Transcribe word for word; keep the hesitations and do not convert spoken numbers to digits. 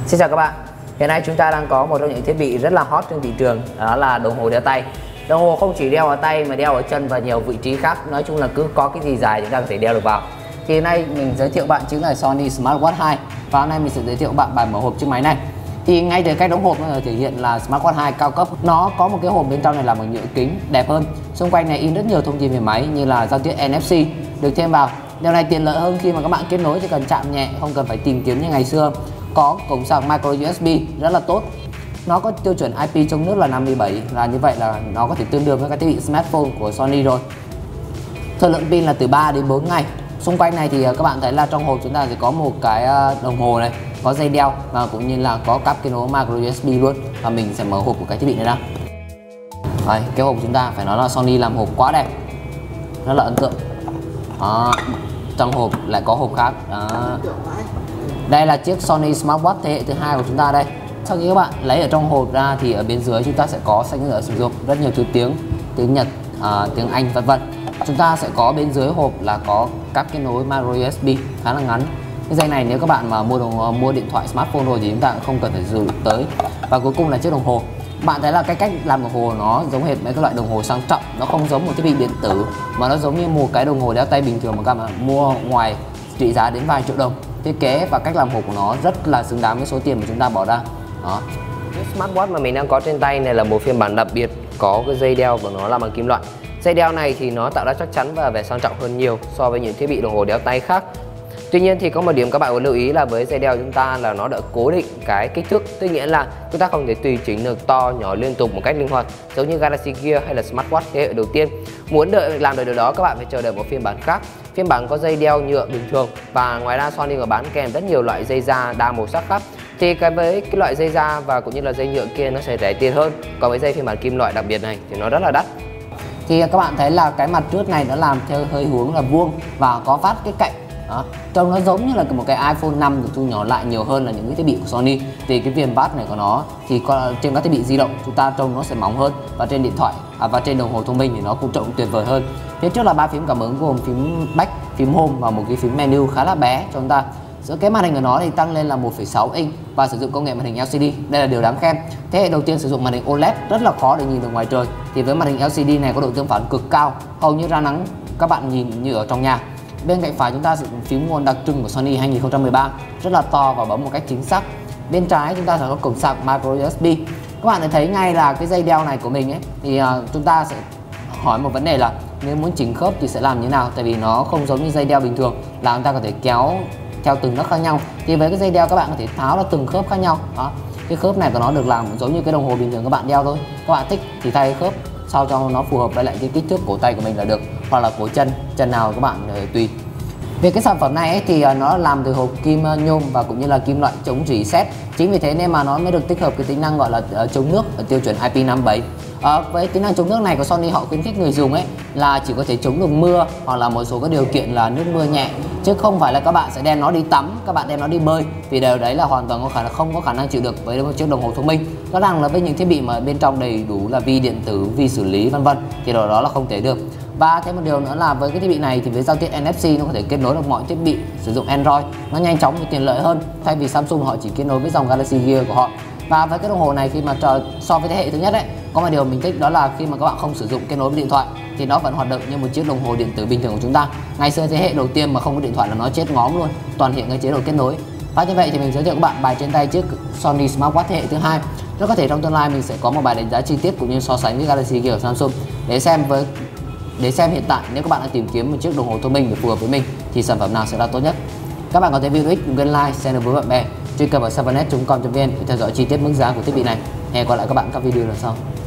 Xin chào các bạn. Hiện nay chúng ta đang có một trong những thiết bị rất là hot trên thị trường, đó là đồng hồ đeo tay. Đồng hồ không chỉ đeo ở tay mà đeo ở chân và nhiều vị trí khác. Nói chung là cứ có cái gì dài chúng ta có thể đeo được vào. Thì hôm nay mình giới thiệu bạn chính là Sony Smartwatch hai. Và hôm nay mình sẽ giới thiệu bạn bài mở hộp chiếc máy này. Thì ngay từ cách đóng hộp nó thể hiện là Smartwatch hai cao cấp. Nó có một cái hộp bên trong này làm bằng nhựa kính đẹp hơn. Xung quanh này in rất nhiều thông tin về máy như là giao tiếp en ép xê được thêm vào. Điều này tiện lợi hơn khi mà các bạn kết nối chỉ cần chạm nhẹ, không cần phải tìm kiếm như ngày xưa. Có cổng sạc micro u ét bê rất là tốt. Nó có tiêu chuẩn i pê trong nước là năm mươi bảy, là như vậy là nó có thể tương đương với các thiết bị smartphone của Sony rồi. Thời lượng pin là từ ba đến bốn ngày. Xung quanh này thì các bạn thấy là trong hộp chúng ta sẽ có một cái đồng hồ này, có dây đeo và cũng như là có cáp kết nối micro u ét bê luôn. Và mình sẽ mở hộp của cái thiết bị này ra. Đấy, cái hộp của chúng ta phải nói là Sony làm hộp quá đẹp, rất là ấn tượng. Đó, trong hộp lại có hộp khác. Đó. Đây là chiếc Sony Smartwatch thế hệ thứ hai của chúng ta đây. Sau khi các bạn lấy ở trong hộp ra thì ở bên dưới chúng ta sẽ có sách hướng dẫn sử dụng, rất nhiều thứ tiếng, tiếng Nhật, à, tiếng Anh vân vân. Chúng ta sẽ có bên dưới hộp là có các kết nối micro u ét bê khá là ngắn. Cái dây này nếu các bạn mà mua đồng mua điện thoại smartphone rồi thì chúng ta cũng không cần phải dùng tới. Và cuối cùng là chiếc đồng hồ. Bạn thấy là cái cách làm đồng hồ nó giống hệt mấy cái loại đồng hồ sang trọng, nó không giống một thiết bị điện tử mà nó giống như một cái đồng hồ đeo tay bình thường mà các bạn mua ngoài trị giá đến vài triệu đồng. Thiết kế và cách làm hộp của nó rất là xứng đáng với số tiền mà chúng ta bỏ ra. Đó. Cái smartwatch mà mình đang có trên tay này là một phiên bản đặc biệt, có cái dây đeo của nó làm bằng kim loại. Dây đeo này thì nó tạo ra chắc chắn và vẻ sang trọng hơn nhiều so với những thiết bị đồng hồ đeo tay khác. Tuy nhiên thì có một điểm các bạn cần lưu ý là với dây đeo chúng ta là nó đã cố định cái kích thước, tức nghĩa là chúng ta không thể tùy chỉnh được to nhỏ liên tục một cách linh hoạt giống như Galaxy Gear hay là Smartwatch thế hệ đầu tiên. Muốn đợi làm được điều đó các bạn phải chờ đợi một phiên bản khác. Phiên bản có dây đeo nhựa bình thường và ngoài ra Sony còn bán kèm rất nhiều loại dây da đa màu sắc khác. Thì cái với cái loại dây da và cũng như là dây nhựa kia nó sẽ rẻ tiền hơn. Còn với dây phiên bản kim loại đặc biệt này thì nó rất là đắt. Thì các bạn thấy là cái mặt trước này nó làm theo hơi hướng là vuông và có vát cái cạnh. Đó. Trông nó giống như là một cái iPhone năm được thu nhỏ lại nhiều hơn là những cái thiết bị của Sony. Thì cái viền vát này của nó thì trên các thiết bị di động chúng ta trông nó sẽ mỏng hơn, và trên điện thoại à, và trên đồng hồ thông minh thì nó cũng trông tuyệt vời hơn. Phía trước là ba phím cảm ứng gồm phím back, phím home và một cái phím menu khá là bé cho chúng ta. Giữa cái màn hình của nó thì tăng lên là một phẩy sáu inch và sử dụng công nghệ màn hình lờ xê đê. Đây là điều đáng khen. Thế hệ đầu tiên sử dụng màn hình ô led rất là khó để nhìn được ngoài trời. Thì với màn hình lờ xê đê này có độ tương phản cực cao, hầu như ra nắng các bạn nhìn như ở trong nhà. Bên cạnh phải chúng ta sử dụng phím nguồn đặc trưng của Sony hai nghìn không trăm mười ba, rất là to và bấm một cách chính xác. Bên trái chúng ta sẽ có cổng sạc micro u ét bê. Các bạn thấy ngay là cái dây đeo này của mình ấy thì uh, chúng ta sẽ hỏi một vấn đề là nếu muốn chỉnh khớp thì sẽ làm như nào, tại vì nó không giống như dây đeo bình thường là chúng ta có thể kéo theo từng nấc khác nhau. Thì với cái dây đeo các bạn có thể tháo ra từng khớp khác nhau. Đó. Cái khớp này của nó được làm giống như cái đồng hồ bình thường các bạn đeo thôi. Các bạn thích thì thay khớp sao cho nó phù hợp với lại cái kích thước cổ tay của mình là được, hoặc là cổ chân, chân nào các bạn uh, tùy. Về cái sản phẩm này ấy, thì nó làm từ hộp kim nhôm và cũng như là kim loại chống rỉ sét. Chính vì thế nên mà nó mới được tích hợp cái tính năng gọi là uh, chống nước ở tiêu chuẩn i pê năm mươi bảy. À, với tính năng chống nước này của Sony họ khuyến khích người dùng ấy là chỉ có thể chống được mưa hoặc là một số các điều kiện là nước mưa nhẹ, chứ không phải là các bạn sẽ đem nó đi tắm, các bạn đem nó đi bơi, vì điều đấy là hoàn toàn có khả năng không có khả năng chịu được với một chiếc đồng hồ thông minh. Rõ ràng là với những thiết bị mà bên trong đầy đủ là vi điện tử, vi xử lý vân vân thì đó, đó là không thể được. Và thêm một điều nữa là với cái thiết bị này thì với giao tiếp en ép xê nó có thể kết nối được mọi thiết bị sử dụng Android, nó nhanh chóng và tiện lợi hơn thay vì Samsung họ chỉ kết nối với dòng Galaxy Gear của họ. Và với cái đồng hồ này khi mà so với thế hệ thứ nhất ấy, có một điều mình thích đó là khi mà các bạn không sử dụng kết nối với điện thoại thì nó vẫn hoạt động như một chiếc đồng hồ điện tử bình thường của chúng ta. Ngày xưa thế hệ đầu tiên mà không có điện thoại là nó chết ngóm luôn, toàn hiện cái chế độ kết nối. Và như vậy thì mình giới thiệu các bạn bài trên tay chiếc Sony Smartwatch thế hệ thứ hai. Rất có thể trong tương lai mình sẽ có một bài đánh giá chi tiết cũng như so sánh với Galaxy Gear của Samsung để xem với để xem hiện tại nếu các bạn đang tìm kiếm một chiếc đồng hồ thông minh để phù hợp với mình thì sản phẩm nào sẽ là tốt nhất. Các bạn có thể video ích đừng quên like, share với bạn bè, truy cập vào seven net chấm com chấm vn để theo dõi chi tiết mức giá của thiết bị này. Hẹn gặp lại các bạn các video lần sau.